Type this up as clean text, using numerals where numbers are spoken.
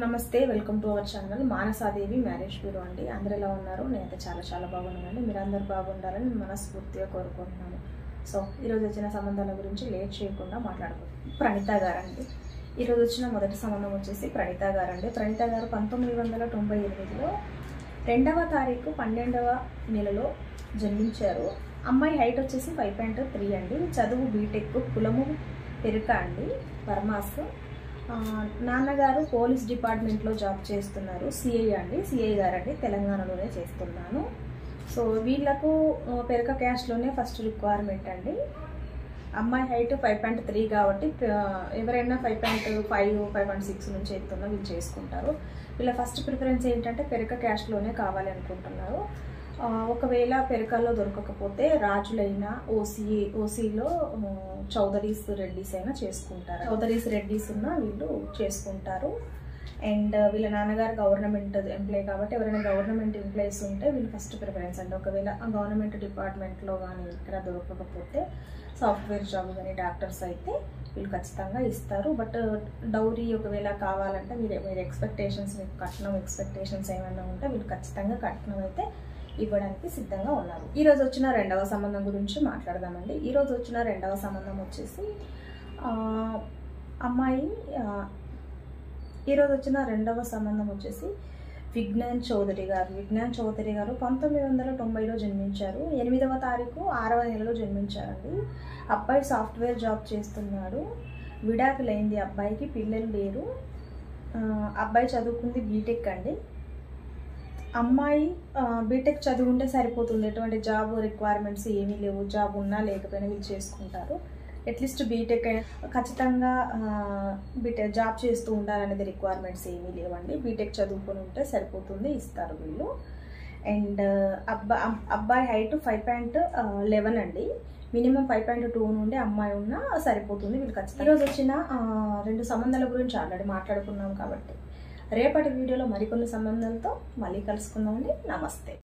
నమస్తే welcome to our channel Manasadevi marriage bureau అండి. అందరూ ఎలా ఉన్నారు? నేనైతే చాలా బాగున్నానండి. మీరందరూ బాగుండాలని మనస్ఫూర్తిగా కోరుకుంటున్నాను. సో ఈరోజు వచ్చిన సంబంధాల గురించి లేట్ చేయకుండా మాట్లాడుకుంటాం. ప్రణీత గారండి. ఈరోజు వచ్చిన మొదటి సంబంధం వచ్చేసి ప్రణీత గారండి. ప్రణీత గారు 1998లో 2వ తారీఖు 12వ నెలలో జన్మించారు. అమ్మాయి హైట్ వచ్చేసి 5.3 అండి. చదువు బీటెక్, కులము పెరుక అండి, బర్మాస్. నాన్నగారు పోలీస్ డిపార్ట్మెంట్లో జాబ్ చేస్తున్నారు. సిఐ అండి, సిఐ గారండి, తెలంగాణలోనే చేస్తున్నాను. సో వీళ్ళకు పెరక క్యాస్ట్లోనే ఫస్ట్ రిక్వైర్మెంట్ అండి. అమ్మాయి హైట్ 5.3 కాబట్టి ఎవరైనా 5.5, 5.6 నుంచి ఎత్తున్నా వీళ్ళు చేసుకుంటారు. వీళ్ళ ఫస్ట్ ప్రిఫరెన్స్ ఏంటంటే పెరక క్యాస్ట్లోనే కావాలి అనుకుంటున్నారు. ఒకవేళ పెరకల్లో దొరకకపోతే రాజులైనా ఓసీలో చౌదరీస్ రెడ్డిస్ అయినా చేసుకుంటారు. చౌదరీస్ రెడ్డిస్ ఉన్న వీళ్ళు చేసుకుంటారు. అండ్ వీళ్ళ నాన్నగారు గవర్నమెంట్ ఎంప్లాయ్ కాబట్టి ఎవరైనా గవర్నమెంట్ ఎంప్లాయీస్ ఉంటే వీళ్ళు ఫస్ట్ ప్రిఫరెన్స్ అండి. ఒకవేళ గవర్నమెంట్ డిపార్ట్మెంట్లో కానీ ఇక్కడ దొరకకపోతే సాఫ్ట్వేర్ జాబ్ కానీ డాక్టర్స్ అయితే వీళ్ళు ఖచ్చితంగా ఇస్తారు. బట్ డౌరీ ఒకవేళ కావాలంటే మీరు ఎక్స్పెక్టేషన్స్, మీకు కట్నం ఎక్స్పెక్టేషన్స్ ఏమైనా ఉంటే వీళ్ళు ఖచ్చితంగా కట్నం అయితే ఇవ్వడానికి సిద్ధంగా ఉన్నారు. ఈరోజు వచ్చిన రెండవ సంబంధం గురించి మాట్లాడదామండి. ఈరోజు వచ్చిన రెండవ సంబంధం వచ్చేసి ఈరోజు వచ్చిన రెండవ సంబంధం వచ్చేసి విజ్ఞాన్ చౌదరి గారు. విజ్ఞాన్ చౌదరి గారు 1990లో జన్మించారు. 8వ తారీఖు 6వ నెలలో జన్మించారండి. అబ్బాయి సాఫ్ట్వేర్ జాబ్ చేస్తున్నాడు. విడాకులైంది అబ్బాయికి, పిల్లలు లేరు. అబ్బాయి చదువుకుంది బీటెక్ అండి. అమ్మాయి బీటెక్ చదువుంటే సరిపోతుంది, ఎటువంటి జాబ్ రిక్వైర్మెంట్స్ ఏమీ లేవు. జాబ్ ఉన్నా లేకపోయినా వీళ్ళు చేసుకుంటారు. అట్లీస్ట్ బీటెక్ ఖచ్చితంగా బీటెక్ జాబ్ చేస్తూ ఉండాలనేది రిక్వైర్మెంట్స్ ఏమీ లేవండి. బీటెక్ చదువుకొని ఉంటే సరిపోతుంది, ఇస్తారు వీళ్ళు. అండ్ అబ్బాయి హైట్ 5.11 అండి. మినిమం 5.2 నుండి అమ్మాయి ఉన్నా సరిపోతుంది వీళ్ళు ఖచ్చితంగా. ఈరోజు వచ్చిన 2 సంబంధాల గురించి ఆల్రెడీ మాట్లాడుకున్నాం కాబట్టి రేపటి వీడియోలో మరికొన్ని సంబంధాలతో మళ్ళీ కలుసుకుందామండి. నమస్తే.